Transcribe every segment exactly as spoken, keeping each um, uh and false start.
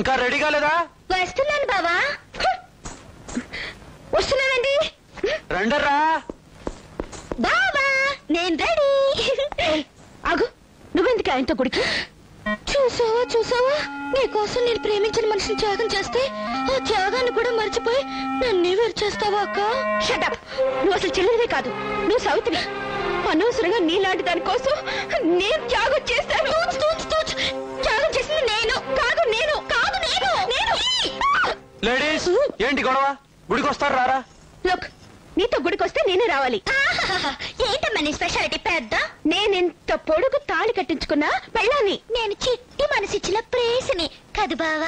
ఇంకా రెడీ కాలేదా? వస్తున్నాను బావా. వస్తున్నానండి. రండరా బావా, నేను రెడీ. ఆగు, నువ్వెందుకు ఆయనతో గుడికి? చూసావా చూసావా, నీకోసం నేను ప్రేమించిన మనిషిని త్యాగం చేస్తే ఆ త్యాగాన్ని కూడా మర్చిపోయి నన్ను వేరు చేస్తావా అక్క? షటప్, నువ్వు అసలు చెల్లెలివే కాదు, నువ్వు సౌతివి. అనవసరంగా నీలాంటి దాని కోసం నేను త్యాగం చేశాను. త్యాగం చేసింది నేను కాదు, నేను కాదు నేను నేను లేడీస్, ఏంటి గొడవ? గుడికి వస్తారు రారా? లుక్, నీతో గుడికి వస్తే నేనే రావాలి. ఏంటమ్మా నీ స్పెషాలిటీ? పెద్ద నేనెంత పొడుగు తాళి కట్టించుకున్నా పెళ్ళాన్ని, నేను చిట్టి మనసిచ్చిన ప్రేసిని కాదు బావా.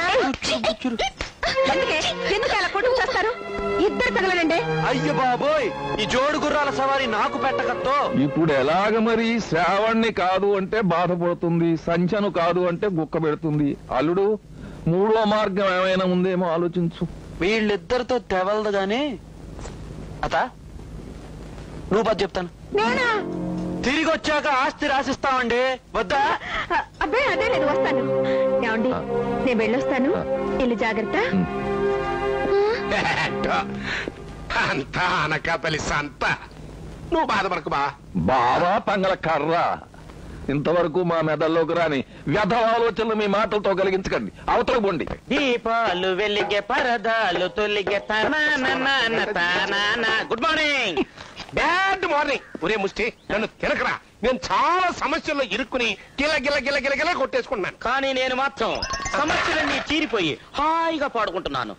ఎందుకు అలా కొడుకు చేస్తారు? ఇద్దరు తగలనండి. అయ్య బాబోయ్, ఈ జోడు గుర్రాల సవారీ నాకు పెట్టకత్తో. ఇప్పుడు ఎలాగ మరి? శ్రావణ్ణి కాదు అంటే బాధపడుతుంది, సంచను కాదు అంటే గుక్క పెడుతుంది. అల్లుడు, మూడో మార్గం ఏమైనా ఉందేమో ఆలోచించు. వీళ్ళిద్దరితో తెవలదు గాని అత నువ్వు పది చెప్తాను. నేనా? తిరిగి వచ్చాక ఆస్తి రాసిస్తామండి, వద్దా? అబ్బాయి అదే నేను వస్తాను. ఏమండి, నేను వెళ్ళొస్తాను, ఇల్లు జాగ్రత్త. అంతా అనకాపల్లి సంత, నువ్వు బాధపడకు బా. బావా పంగల కర్ర, ఇంతవరకు మా మెదల్లోకి రాని వ్యధ ఆలోచనలు మీ మాటలతో కలిగించకండి. అవతల పోండి. దీపాలు వెలిగే పరదాలు తొలిగే. Good morning. Bad morning. ఒరే ముష్టి, నన్ను తినకరా. నేను చాలా సమస్యల్లో ఇరుక్కుని గిల గిల గిల గిల గిల కొట్టేసుకుంటున్నాను. కానీ నేను మాత్రం సమస్యలన్నీ చీరిపోయి హాయిగా పాడుకుంటున్నాను.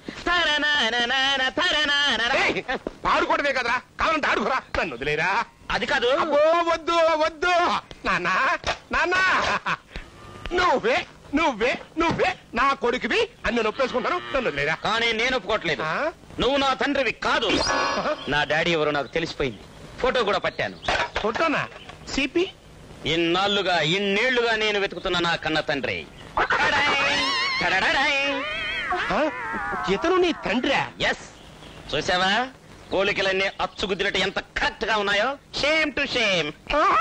పాడుకోవడమే కదరా, కావాలంటే ఆడుకురా, నన్ను వదిలేరా. అది కాదు. అబ్బో వద్దు వద్దు నాన్నా, నాన్నా నువ్వే నువ్వే నువ్వే నా కొడుకువి అని నేను ఒప్పేసుకుంటాను, నన్ను వదిలేరా. కానీ నేను ఒప్పుకోవట్లేదు. నువ్వు నా తండ్రివి కాదు. నా డాడీ ఎవరో నాకు తెలిసిపోయింది. ఫోటో కూడా పట్టాను. ఫోటోనా? సిపి? ఇన్నాళ్లుగా ఇన్నేళ్లుగా నేను వెతుకుతున్న నా కన్న తండ్రి. ఇతను నీ తండ్రా? ఎస్. చూసావా, పోలికలన్నీ అచ్చుగుద్దినట్టు ఎంత కరెక్ట్ గా ఉన్నాయో. Shame to shame.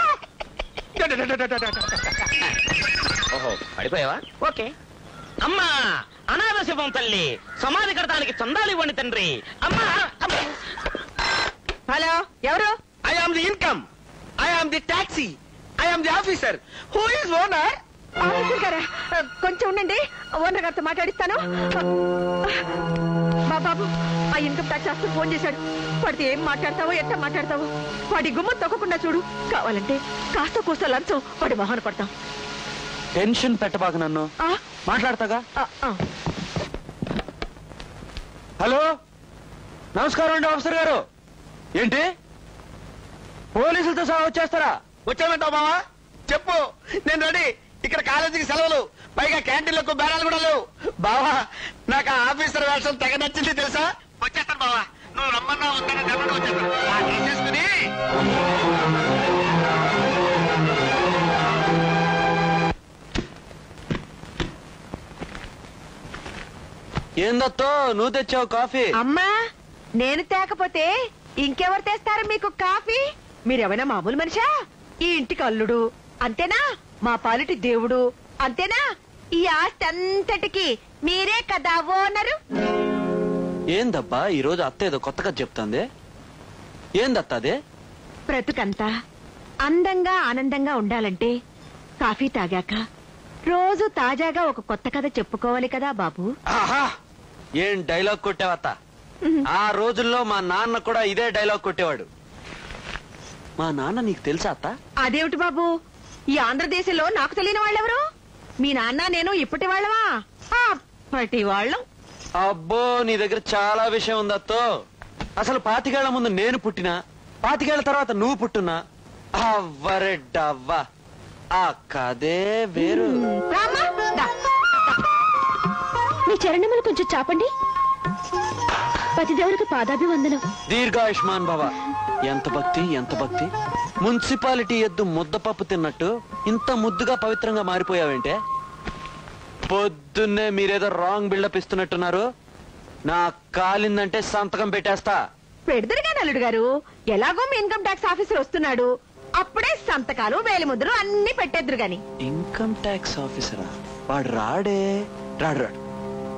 ఓహో, పడిపోయావా? ఓకే. అమ్మా, అనాథ శివం తల్లి, సమాధి కడతానికి చందాలు ఇవ్వండి తండ్రి. అమ్మా. హలో, ఎవరు? I am the income, I am the taxi, I am the officer. Who is owner? Officer గారా, కొంచెం ఉండండి, ఓనర్ గారితో మాట్లాడిస్తాను. మా బాబు ఆ ఇన్కమ్ ట్యాక్స్ ఆఫీసర్ ఫోన్ చేశాడు. వాడితే ఏం మాట్లాడతావో ఎట్లా మాట్లాడతావో వాడి గుమ్మ తొక్కకుండా చూడు. కావాలంటే కాస్త కూస్త లంచం వాడి మొహాన పడతాం. టెన్షన్ పెట్టబాక, నన్ను మాట్లాడతాగా. హలో, నమస్కారం అండి ఆఫీసర్ గారు. ఏంటి పోలీసులతో సహా వచ్చేస్తారా? వచ్చామంటావు బావా? చెప్పు, నేను రెడీ. ఇక్కడ కాలేజీకి సెలవులు, పైగా క్యాంటీన్లకు బేరాలు కూడా లేవు. బావా, నాకు ఆ ఆఫీసర్ వేషం తెగ నచ్చింది తెలుసా. వచ్చేస్తాను బావా, నువ్వు రమ్మన్నా వస్తాను, డబ్బులు వచ్చేస్తాను చేసుకుని. ఏందత్తో నువ్వు తెచ్చావు కాఫీ? అమ్మా, నేను తేకపోతే ఇంకెవరు తెస్తారు మీకు కాఫీ? మీరేమైనా మామూలు మనిషా? ఈ ఇంటికి అల్లుడు అంతేనా? మా పాలిటి దేవుడు అంతేనా? ఈ ఆస్తి అంతటికి మీరే కదా ఓనరు. ఏందబ్బా ఈ రోజు అత్త ఏదో కొత్తగా చెప్తాంది? ఏందత్త అదే? బ్రతుకంతా అందంగా ఆనందంగా ఉండాలంటే కాఫీ తాగాక రోజు తాజాగా ఒక కొత్త కథ చెప్పుకోవాలి కదా బాబు. ఆహా, ఏం డైలాగ్ కొట్టావత్త. ఆ రోజుల్లో మా నాన్న కూడా ఇదే డైలాగ్ కొట్టేవాడు. మా నాన్న నీకు తెలుసా అత్త? అదేమిటి బాబు, ఈ ఆంధ్రదేశంలో నాకు తెలియని వాళ్ళెవరు? మీ నాన్న నేను ఇప్పటి వాళ్ళమా? అప్పటి వాళ్ళం. అబ్బో, నీ దగ్గర చాలా విషయం ఉంది అత్తో. అసలు పాతికేళ్ల ముందు నేను పుట్టినా, పాతికేళ్ల తర్వాత నువ్వు పుట్టున్నా అవ్వరెడ్డవ్వా, ఆ కదే వేరు. మీ చరణములు కొంచెం చాపండి. పతిదేవుడికి పాదాభివందనం. దీర్ఘాయుష్మాన్ భవ. ఎంత భక్తి, ఎంత భక్తి. మున్సిపాలిటీ ఎద్దు ముద్దపప్పు తిన్నట్టు ఇంత ముద్దుగా పవిత్రంగా మారిపోయావేంటే? పొద్దున్నే మీరేదో రాంగ్ బిల్డప్ ఇస్తున్నట్టున్నారు. నా కాలిందంటే సంతకం పెట్టేస్తా. పెడదరుగా నల్లుడు గారు, ఎలాగో మీ ఇన్కమ్ ట్యాక్స్ ఆఫీసర్ వస్తున్నాడు, అప్పుడే సంతకాలు వేలిముద్రలు అన్ని పెట్టేద్దరు గాని. ఇన్కమ్ ట్యాక్స్ ఆఫీసరా? వాడు రాడే? రాడు రాడు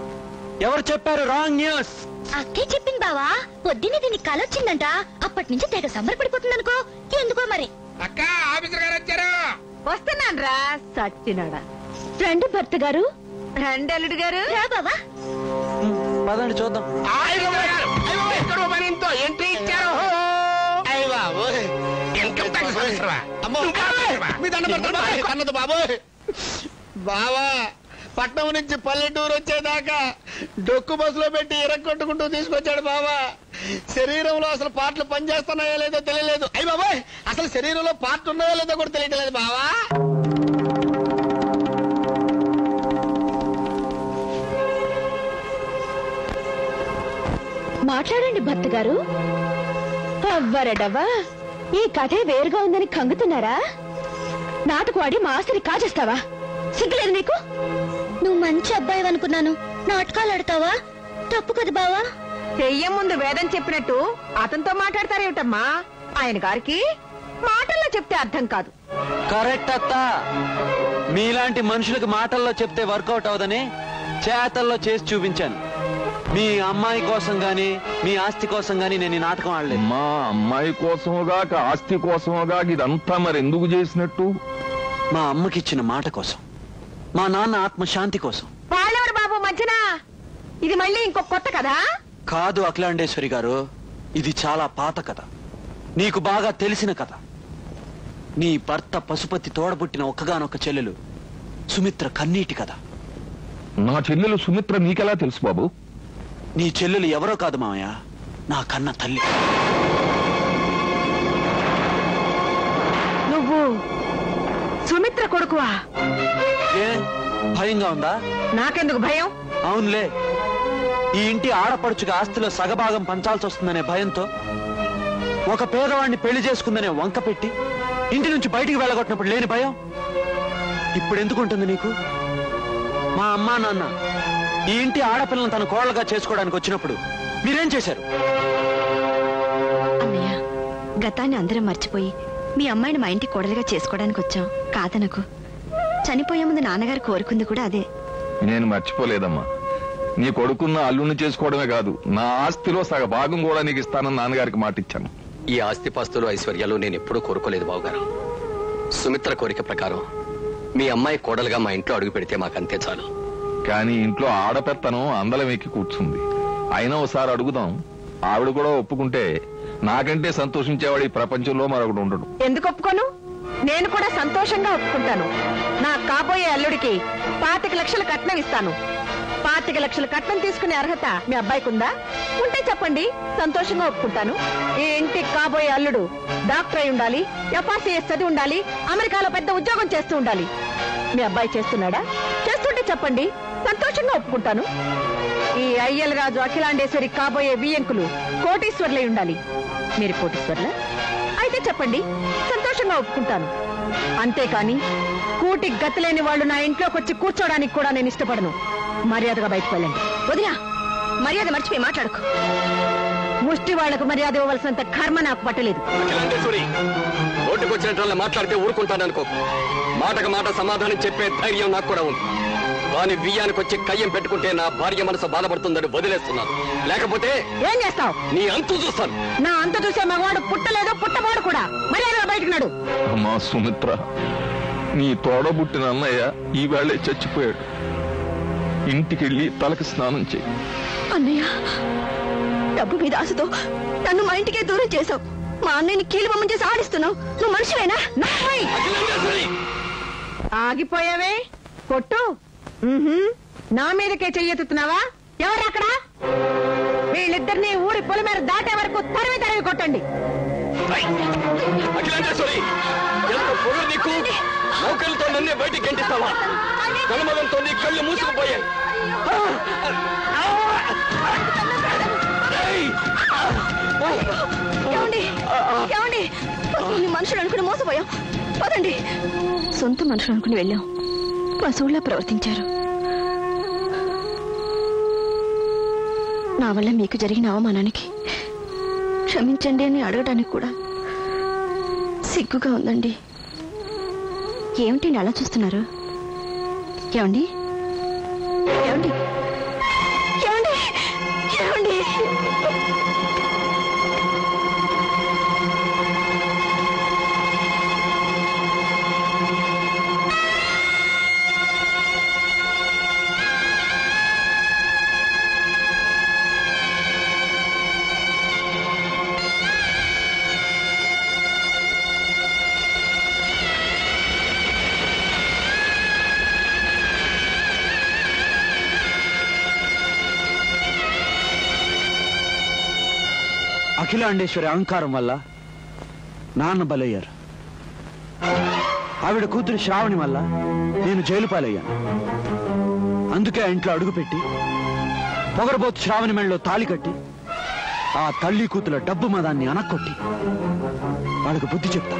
ఎవరు చెప్పారు రాంగ్ న్యూస్? అక్కే చెప్పింది బావా. పొద్దున్నే దీనికి కల వచ్చిందంట. అప్పటి నుంచి తెగ సంబరపడిపోతుంది అనుకో. ఎందుకో మరి. అక్క ఆఫీసర్ గారు వచ్చారు. వస్తున్నాను రా సచ్చినాడా. రండి భర్త గారు. రండి అల్లుడు గారు. రా బావా. పదండి చూద్దాం. ఎంట్రీ ఇచ్చారు. ఇన్కమ్ ట్యాక్స్ ఆఫీసరా? అన్నది బాబోయ్. బావా పట్నం నుంచి పల్లెటూరు వచ్చేదాకా డొక్కు బస్సులో పెట్టి ఇరక్కొట్టుకుంటూ తీసుకొచ్చాడు బావా. శరీరంలో అసలు పార్ట్లు పనిచేస్తున్నాయో లేదో తెలియలేదు. అయ్యి బాబాయ్ అసలు శరీరంలో పార్ట్ ఉన్నాయో లేదో కూడా తెలియట్లేదు బావా. మాట్లాడండి భర్త గారు. అవ్వరడవ్వా ఈ కథే వేరుగా ఉందని కంగుతున్నారా? నాటకు ఆడి మా ఆస్తిని కాజేస్తావా? సిగ్గులేదు నీకు? నువ్వు మంచి అబ్బాయి అనుకున్నాను. నాటకాలు ఆడతావా? తప్పు కదా బావా. చెయ్యం ముందు వేదం చెప్పినట్టు అతనితో మాట్లాడతారేమిటమ్మా? ఆయన గారికి మాటల్లో చెప్తే అర్థం కాదు. కరెక్ట్ అత్త. మీలాంటి మనుషులకు మాటల్లో చెప్తే వర్కౌట్ అవదని చేతల్లో చేసి చూపించాను. మీ అమ్మాయి కోసం గాని మీ ఆస్తి కోసం గాని నేను ఈ నాటకం ఆడలేదు. మా అమ్మాయి కోసముగాక ఆస్తి కోసముగాక ఇదంతా మరి ఎందుకు చేసినట్టు? మా అమ్మకిచ్చిన మాట కోసం, మా నాన్న ఆత్మశాంతి కోసం. వాళ్ళెవరు బాబు మధ్యన? ఇది మళ్ళీ ఇంకో కొత్త కదా? కాదు అఖిలాండేశ్వరి గారు, ఇది చాలా పాత కథ. నీకు బాగా తెలిసిన కథ. నీ భర్త పశుపతి తోడబుట్టిన ఒక్కగానొక్క చెల్లెలు సుమిత్ర కన్నీటి కథ. నా చెల్లెలు సుమిత్ర నీకెలా తెలుసు బాబు? నీ చెల్లెలు ఎవరో కాదు మామయ్య, నా కన్న తల్లి. నువ్వు సుమిత్ర కొడుకువా? ఏ భయంగా ఉందా? నాకెందుకు భయం? అవునులే, ఈ ఇంటి ఆడపడుచుగా ఆస్తిలో సగభాగం పంచాల్సి వస్తుందనే భయంతో ఒక పేదవాడిని పెళ్లి చేసుకుందనే వంక పెట్టి ఇంటి నుంచి బయటికి వెళ్ళగొట్టినప్పుడు లేని భయం ఇప్పుడు ఎందుకుంటుంది నీకు? మా అమ్మా నాన్న ఈ ఇంటి ఆడపిల్లను తన కోడలుగా చేసుకోవడానికి వచ్చినప్పుడు మీరేం చేశారు? అన్నయ్య, గతాన్ని అందరం మర్చిపోయి మీ అమ్మాయిని మా ఇంటి కోడలుగా చేసుకోవడానికి వచ్చాం. కాదనకు. చనిపోయే ముందు నాన్నగారు కోరుకుంది కూడా అదే. నేను మర్చిపోలేదమ్మా. నీ కొడుకున్న అల్లుని చేసుకోవడమే కాదు, నా ఆస్తిలో సగ భాగం కూడా నీకు ఇస్తానని నాన్నగారికి మాట ఇచ్చాను. ఈ ఆస్తిపాస్తులు ఐశ్వర్యాలు నేను ఎప్పుడూ కోరుకోలేదు బావగారు. సుమిత్ర కోరిక ప్రకారం మీ అమ్మాయి కోడలుగా మా ఇంట్లో అడుగు పెడితే మాకంతే చాలు. కానీ ఇంట్లో ఆడపెత్తనం అందలం ఎక్కి కూర్చుంది. అయినా ఒకసారి అడుగుదాం. ఆవిడ కూడా ఒప్పుకుంటే నాకంటే సంతోషించేవాడు ఈ ప్రపంచంలో మరొకడు ఉండడు. ఎందుకు ఒప్పుకోను? నేను కూడా సంతోషంగా ఒప్పుకుంటాను. నా కాబోయే అల్లుడికి పాతిక లక్షల కట్నం ఇస్తాను. పాతిక లక్షల కట్నం తీసుకునే అర్హత మీ అబ్బాయికి ఉందా? ఉంటే చెప్పండి, సంతోషంగా ఒప్పుకుంటాను. ఈ ఇంటికి కాబోయే అల్లుడు డాక్టర్ అయి ఉండాలి, ఎఫ్ఆర్సీఎస్ చదివి ఉండాలి, అమెరికాలో పెద్ద ఉద్యోగం చేస్తూ ఉండాలి. మీ అబ్బాయి చేస్తున్నాడా? చేస్తుంటే చెప్పండి, సంతోషంగా ఒప్పుకుంటాను. ఈ అయ్యల రాజు అఖిలాండేశ్వరి కాబోయే బియ్యంకులు కోటీశ్వర్లై ఉండాలి. మీరు కోటీశ్వర్లా? అయితే చెప్పండి, సంతోషంగా ఒప్పుకుంటాను. అంతేకాని కూటి గతిలేని వాళ్ళు నా ఇంట్లోకి వచ్చి కూర్చోడానికి కూడా నేను ఇష్టపడను. మర్యాదగా బయటకు వెళ్ళండి. వదినా, మర్యాద మర్చిపోయి మాట్లాడుకో. ముష్టి వాళ్లకు మర్యాద ఇవ్వవలసినంత కర్మ నాకు పట్టలేదు. ఓటుకు వచ్చినట్టు మాట్లాడితే ఊరుకుంటాననుకో. మాటకు మాట సమాధానం చెప్పే ధైర్యం నాకు కూడా ఉంది. కానీ బియ్యానికి వచ్చి కయ్యం పెట్టుకుంటే నా భార్య మనసు బాధపడుతుందని వదిలేస్తున్నాను. లేకపోతే ఏం చేస్తావు? నీ అంతు చూస్తాను. నా అంత చూసే మగవాడు పుట్టలేదు, పుట్టబోడు కూడా. మర్యాదగా బయటకు నాడు. అమ్మా సుమిత్ర, నీ తోడబుట్టిన అన్నయ్య ఈ వేళే చచ్చిపోయాడు. ఇంటికెళ్ళి తలకి స్నానం చేయి. అన్నయ్య, డబ్బు మీద ఆశతో నన్ను మా ఇంటికే దూరం చేసావు. మా అన్నయ్యని కీలు బొమ్మ చేసి ఆడిస్తున్నావు. నువ్వు మనిషివేనా? ఆగిపోయావే కొట్టు. నా మీదకే చెయ్యెత్తుతున్నావా? ఎవరు అక్కడ? వీళ్ళిద్దరిని ఊరి పొలి మీద దాటే వరకు తరివి తరివి కొట్టండి. అఖిలాండేశ్వరి, ఎంత పొగరు నీకు! నౌకలతో నన్నే బయటికి గంటిస్తావా? కనుమలంతో నీ కళ్ళు మూసుకుపోయాయి. ఏమండి, ఏమండి, పశువుల్ని మనుషులు అనుకుని మోసపోయాం. పదండి. సొంత మనుషులు అనుకుని వెళ్ళాం, పశువుల్లా ప్రవర్తించారు. నా వల్ల మీకు జరిగిన అవమానానికి క్షమించండి అని అడగడానికి కూడా సిగ్గుగా ఉందండి. ఏమిటండి అలా చూస్తున్నారు? ఏమండి, ఏమండి, ఏమండి? అఖిలాండేశ్వరి అహంకారం వల్ల నాన్న బలయ్యారు. ఆవిడ కూతురు శ్రావణి వల్ల నేను జైలు పాలయ్యాను. అందుకే ఆ ఇంట్లో అడుగుపెట్టి పొగరబోతు శ్రావణి మెళ్ళలో తాళి కట్టి ఆ తల్లి కూతుల డబ్బు మదాన్ని అనక్కొట్టి వాళ్ళకు బుద్ధి చెప్తా.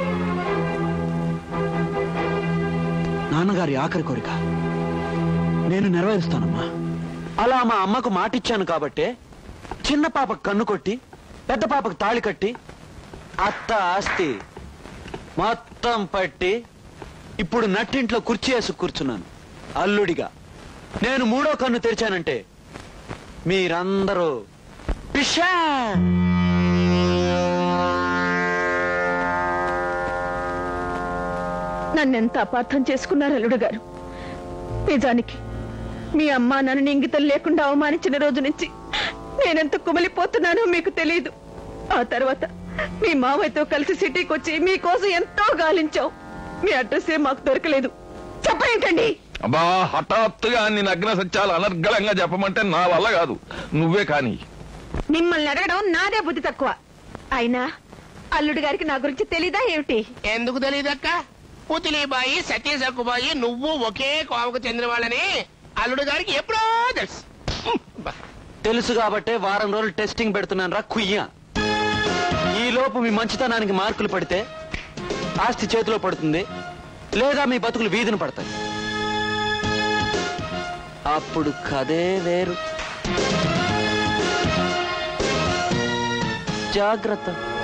నాన్నగారి ఆఖరి కోరిక నేను నెరవేరుస్తానమ్మా. అలా మా అమ్మకు మాటిచ్చాను కాబట్టే చిన్న పాపకు కన్ను కొట్టి పెద్ద పాపకు తాళి కట్టి అత్త ఆస్తి మొత్తం పట్టి ఇప్పుడు నట్టింట్లో కుర్చీ వేసి కూర్చున్నాను అల్లుడిగా. నేను మూడో కన్ను తెరిచానంటే మీరందరూ పిషా. నన్నెంత అపార్థం చేసుకున్నారు అల్లుడు గారు. నిజానికి మీ అమ్మా నన్ను ఇంగితం లేకుండా అవమానించిన రోజు నుంచి నేనెంత కుమిలిపోతున్నానో మీకు తెలియదు. ఆ తర్వాత మీ మావయ్యతో కలిసి సిటీకి వచ్చి మీకోసం ఎంతో గాలించాం. మీ అడ్రస్ ఏ మాకు దొరకలేదు. చెప్పేంటండి? అబ్బా, హఠాత్తుగా అన్ని నగ్న సత్యాలు అనర్గళంగా చెప్పమంటే నా వల్ల కాదు. నువ్వే కాని. మిమ్మల్ని అడగడం నాదే బుద్ధి తక్కువ. అయినా అల్లుడు గారికి నా గురించి తెలీదా ఏమిటి? ఎందుకు తెలియదక్క? పుతిలీబాయి సతీష్ అక్కుబాయి నువ్వు ఒకే కోవకు చెందిన వాళ్ళని అల్లుడు గారికి ఎప్పుడో తెలుసు. తెలుసు కాబట్టే వారం రోజులు టెస్టింగ్ పెడుతున్నాను రా కుయ్య. ఈ లోపు మీ మంచితనానికి మార్కులు పడితే ఆస్తి చేతిలో పడుతుంది, లేదా మీ బతుకులు వీధిన పడతాయి. అప్పుడు కదే వేరు. జాగ్రత్త.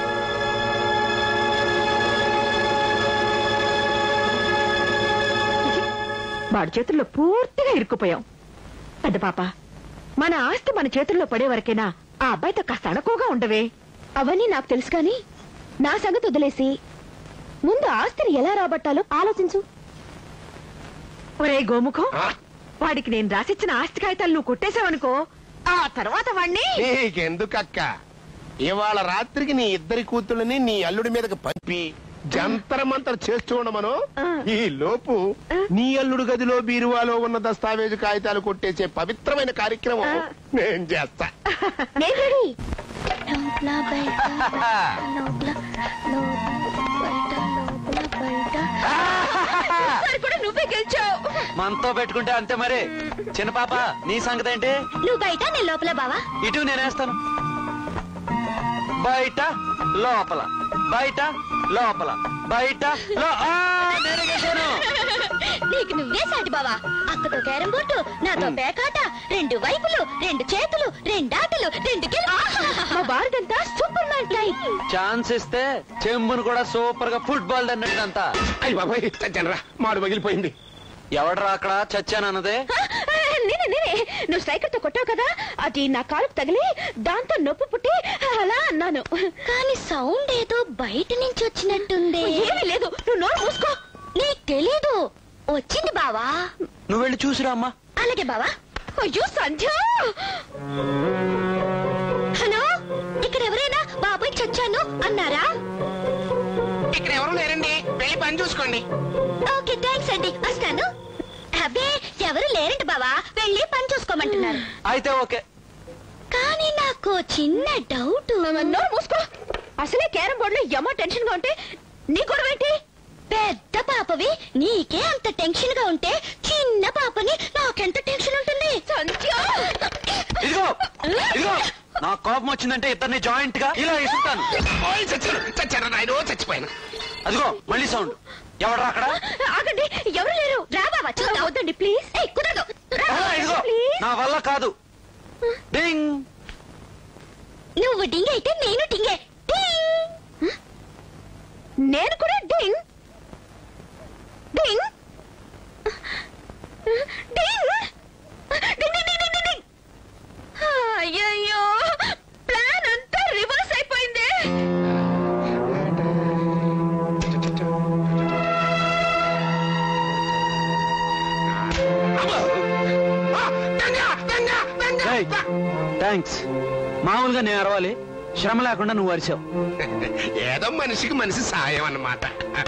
వాడి చేతుల్లో పూర్తిగా ఇరుక్కుపోయాం. పెద్ద పాప, మన ఆస్తి మన చేతుల్లో పడే వరకేనా ఆ అబ్బాయితో కాస్త అణకువగా ఉండవే. అవన్నీ నాకు తెలుసు కానీ నా సంగతి వదిలేసి ముందు ఆస్తిని ఎలా రాబట్టాలో ఆలోచించు. ఒరే గోముఖం, వాడికి నేను రాసిచ్చిన ఆస్తి కాగితాలు నువ్వు కొట్టేశావనుకో, ఆ తర్వాత వాణ్ణి. నీకెందుకక్క? ఇవాళ రాత్రికి నీ ఇద్దరి కూతుళ్ళని నీ అల్లుడి మీదకి పంపి జంతర మంతర చేస్తూ ఉండమను. ఈ లోపు నీ అల్లుడు గదిలో బీరువాలో ఉన్న దస్తావేజు కాగితాలు కొట్టేసే పవిత్రమైన కార్యక్రమం నేను చేస్తా. నేను రెడీ. లోపల బయట లోపల బయట లోపల బయట. ఈసారి కూడా నువ్వే గెలిచావు. మనతో పెట్టుకుంటే అంతే మరి. చిన్న పాప, నీ సంగతి ఏంటి? నువ్వు బయట నేను లోపల బావా. ఇటు నేనేస్తాను. బయట లోపల, బయట లోపల, బయట లో. ఆ, నేనే గెలిచాను. నీకు నువ్వే సాటి బావా. అక్కతో క్యారం బోర్డు, నాతో పేకాట, రెండు వైపులు, రెండు చేతులు, రెండు ఆటలు, రెండు గెలు. మా వారిదంతా సూపర్ మ్యాన్ టైప్. ఛాన్స్ ఇస్తే చెంబును కూడా సూపర్ గా ఫుట్బాల్ అన్నట్టు. అయ్యి బాబాయ్, చచ్చానరా, మాడు పగిలిపోయింది. ఎవడరా అక్కడ చచ్చానన్నదే? నేనే నేనే నువ్వు స్ట్రైకర్ తో కొట్టావు కదా, అది నా కాలుకు తగిలి దాంతో నొప్పి పుట్టి అలా అన్నాను. కానీ సౌండ్ ఏదో బయట నుంచి వచ్చినట్టుంది. ఏమీ లేదు, నువ్వు నోరు మూసుకో. నీకు తెలీదు, వచ్చింది బావా. నువ్వు వెళ్ళి చూసిరా అమ్మా. అలాగే బావా. అయ్యో సంధ్య. హలో, ఇక్కడ ఎవరైనా బాబాయ్ చచ్చాను అన్నారా? ఇక్కడ ఎవరు లేరండి, వెళ్ళి పని చూసుకోండి. ఓకే, థ్యాంక్స్ అండి, వస్తాను. అబ్బే, ఎవరు లేరండి బావా, వెళ్ళి పని చూసుకోమంటున్నారు. అయితే ఓకే. కానీ నాకు చిన్న డౌట్. నోరు మూసుకో. అసలే క్యారం బోర్డులో ఏమో టెన్షన్ గా ఉంటే నీ గొడవ ఏంటి? పెద్ద పాపవి నీకే అంత టెన్షన్ గా ఉంటే చిన్న పాపని నాకెంత టెన్షన్ ఉంటుంది? ఇదిగో ఇదిగో, నా కోపం వచ్చిందంటే ఇద్దరిని జాయింట్ గా ఇలా ఇస్తాను. చచ్చాను చచ్చాను నాయన, చచ్చిపోయాను. అదిగో మళ్ళీ సౌండ్. ఎవడరా అక్కడ? ఆగండి, ఎవరు లేరు. రా బావా, చూద్దాం. వద్దండి ప్లీజ్. కుదరదు. ఇదిగో, నా వల్ల కాదు. డింగ్. నువ్వు డింగ్ అయితే నేను డింగే. నేను కూడా డింగ్ డింగ్ డింగ్ డింగ్. అయ్యయ్యో, ప్లాన్ అంతా రివర్స్ అయిపోయింది. థ్యాంక్స్. మామూలుగా నేను అరవాలి, శ్రమ లేకుండా నువ్వు అరిచావు. ఏదో మనిషికి మనిషి సాయం అన్నమాట.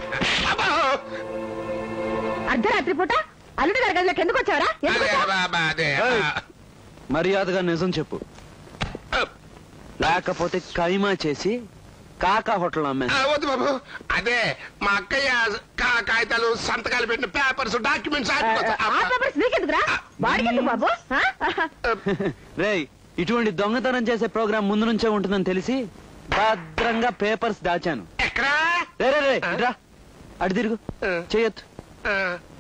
అర్ధరాత్రి పూట అల్లుడు గారి గదిలోకి ఎందుకు వచ్చావరా? అదే బాబా, అదే. ఏయ్, మర్యాదగా నిజం చెప్పు. లేకపోతే కైమా చేసి కాకా హోటల్ అమ్మే. ఆ, వద్దు బాబు, అదే మా అక్కయ్య కా- కాగితాలు సంతకాలు పెట్టిన పేపర్స్ డాక్యుమెంట్స్ ఆ పేపర్స్ నీకెందుకురా వాడికెందుకు బాబు ఆ? రేయ్, ఇటువంటి దొంగతనం చేసే ప్రోగ్రాం ముందు నుంచే ఉంటుందని తెలిసి భద్రంగా పేపర్స్ దాచాను. ఎక్కడా రే రే రే ఇట్రా, అటు తిరుగు, చేయొద్దు. ఆ.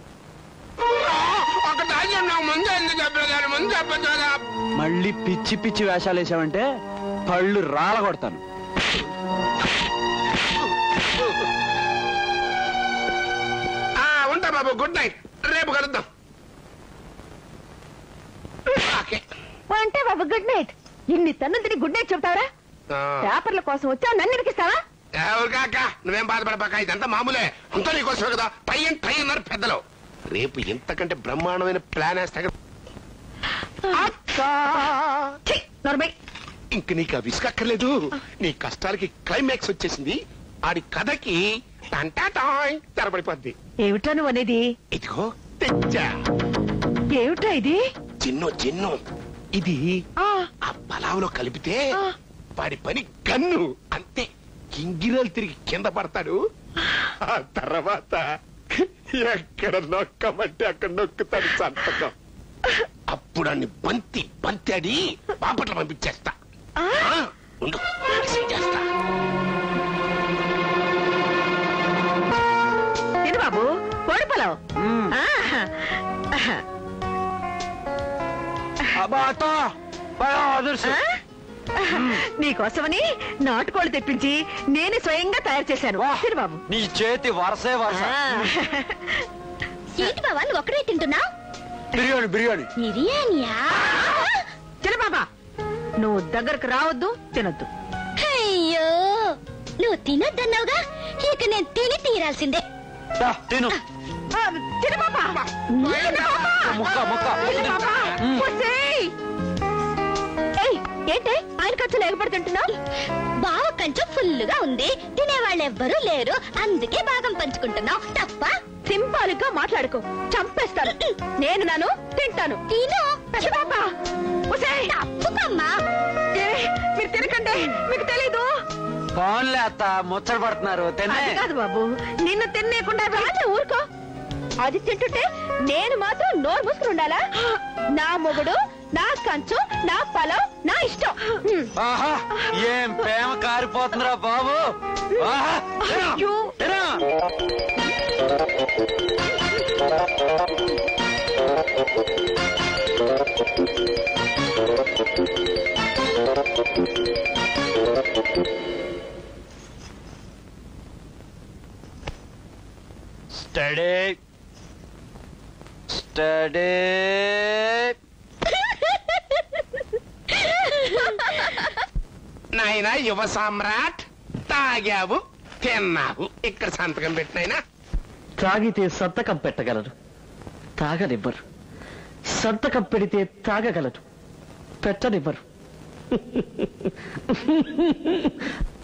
ఒక దాని నాకు ముందు ఎందుకు చెప్పలేదు, ముందు చెప్పదా? మళ్ళీ పిచ్చి పిచ్చి వేషాలు వేసావంటే పళ్ళు రాలగొడతాను. ఆ, ఉంటా బాబు, గుడ్ నైట్, రేపు కలుద్దాం. ఓకే. అంటే బాబు గుడ్ నైట్. ఇన్ని తన్నులు తిని గుడ్ నైట్ చెప్తావరా? ఆ. పేపర్ల కోసం వచ్చా నన్ను ఇరికిస్తావా? ఎవరు కాక నువ్వేం బాధపడబాక, ఇదంతా మామూలే, అంతా నీకోసమే కదా. టై అండ్ టై అన్నారు పెద్దలు. రేపు ఇంతకంటే బ్రహ్మాండమైన ప్లాన్ వేస్తా కదా. ఛీ, నోర్మై. ఇంక నీకు ఆ విసుకక్కర్లేదు. నీ కష్టాలకి క్లైమాక్స్ వచ్చేసింది. ఆడి కథకి టంటాటాయ్ తెరపడిపోద్ది. ఏమిటా నువ్వు అనేది? ఇదిగో తెచ్చా. ఏమిటా ఇది? చిన్ను చిన్ను ఇది ఆ, ఆ పలావులో కలిపితే ఆ. వాడి పని గన్ను అంతే. గింగిరాలు తిరిగి కింద పడతాడు. ఆ తర్వాత ఎక్కడ నొక్కమంటే అక్కడ నొక్కుతాడు సంతకం. అప్పుడు అన్ని బంతి బంతి బాపట్ల పంపించేస్తా. ఆ. ఆ, ఉండు, మెసేజ్ చేస్తా. తిను బాబు కోడి పొలం. ఆ, అబ్బా అత్త, భయం, అదృష్టం. ఆ? నీకోసమని నాటుకోళ్ళు తెప్పించి నేనే స్వయంగా తయారు చేశాను. వా, తిను బాబు. నీ చేతి వరసే వరస. ఆ. ఏంటి బావా నువ్వు ఒక్కడే తింటున్నావు? బిర్యానీ బిర్యానీ. బిర్యానీయా? తిను బాబా, నువ్వు దగ్గరకు రావద్దు, తినొద్దు. అయ్యో, నువ్వు తినొద్దన్నావుగా, ఇక నేను తిని తీరాల్సిందే. దా, తిను. ఆ, తిను బాబా. తిను బాబా. ముక్క ముక్క. తిను బాబా. ఒసేయ్. ఏయ్, ఏంటి ఆయన ఖర్చు లేకపోతే తింటున్నావు? బావ కొంచెం ఫుల్లుగా ఉంది, తినేవాళ్ళు ఎవ్వరూ లేరు, అందుకే భాగం పంచుకుంటున్నావు తప్ప. సింపుల్ గా మాట్లాడుకో, చంపేస్తాను. నేను నాను తింటాను. తిను. ఛీ బాబా. ఒసేయ్. తప్పుకమ్మా. ఏ, మీరు తినకండి, మీకు తెలీదు. ఫోన్లే అత్త, ముచ్చట పడుతున్నారు. తినే. అది కాదు బాబు, నిన్ను తినేయకుండా రాళ్ళ ఊరుకో. అది తింటుంటే నేను మాత్రం నోరు మూసుకుని ఉండాలా? నా మొగుడు, నా కంచు, నా పొలం, నా ఇష్టం. హ్మ్. ఆహా, ఏం ప్రేమ కారిపోతుందిరా బాబు. ఆహా, తిను, అయ్యో. తిను. Study study. నాయనా యువ సామ్రాట్, తాగావు తిన్నావు, ఇక్కడ సంతకం పెట్టినైనా. తాగితే సంతకం పెట్టగలరు, తాగనివ్వరు. సంతకం పెడితే తాగగలరు, పెట్టనివ్వరు.